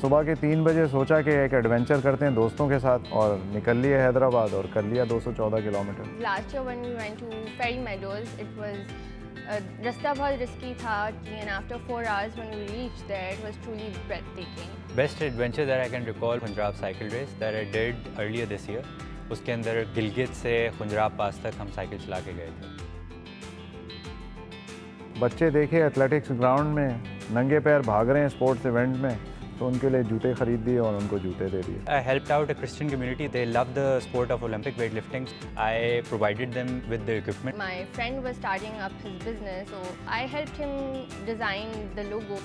सुबह के 3 बजे सोचा कि एक एडवेंचर करते हैं दोस्तों के साथ और निकल लिए हैदराबाद और कर लिया 214 kilometre. Last year when we went to Ferry Meadows, it was रास्ता बहुत रिस्की था and after 4 hours when we reached there, it was truly breathtaking. Best adventure that I can recall, Punjab cycle race that I did earlier this year. उसके अंदर गिलगित से खुंजराब पास तक हम cycle चला के गए थे। बच्चे देखे एथलेटिक्स ग्राउंड में नंगे पैर भाग रहे हैं स्पोर्ट्स इवेंट में, तो उनके लिए जूते खरीद दिए और उनको जूते दे दिए। I helped out a Christian community. They love the sport of Olympic weightlifting. I provided them with the equipment. My friend was starting up his business, so I helped him design the logo.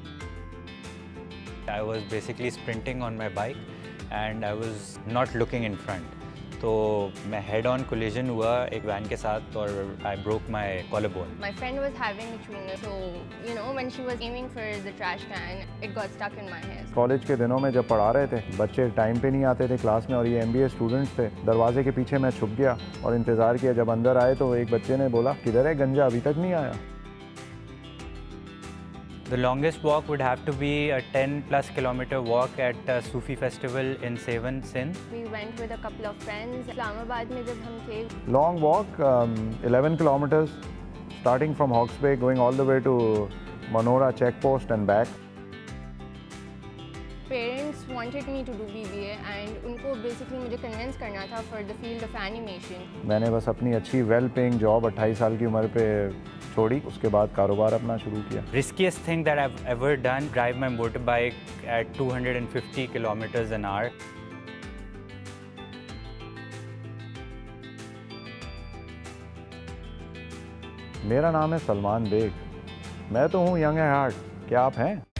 I was basically sprinting on my bike and I was not looking in front. तो मैं head on collision हुआ एक van के साथ और I broke my collarbone. My friend was having a chewing, so you know when she was aiming for the trash can, it got stuck in my hair. College के दिनों में जब पढ़ा रहे थे, बच्चे टाइम पे नहीं आते थे क्लास में और ये MBA स्टूडेंट्स थे। दरवाजे के पीछे मैं छुप गया और इंतज़ार किया। जब अंदर आए तो एक बच्चे ने बोला, किधर है गंजा, अभी तक नहीं आया। The longest walk would have to be a 10+ kilometer walk at a Sufi festival in Sevan, Sindh. We went with a couple of friends. Islamabad में जब हम थे, Long walk, 11 kilometers, starting from Hawke's Bay, going all the way to Manora checkpost and back. parents wanted me to do BBA and उनको basically मुझे convince करना था for the field of animation. मैंने बस अपनी अच्छी वेल पेइंग जॉब 28 साल की उम्र पे छोड़ी, उसके बाद कारोबार अपना शुरू किया। Riskiest thing that I've ever done, drive my motorbike at 250 kilometers an hour. मेरा नाम है सलमान बेग। मैं तो हूँ यंग एट हार्ट। क्या आप हैं?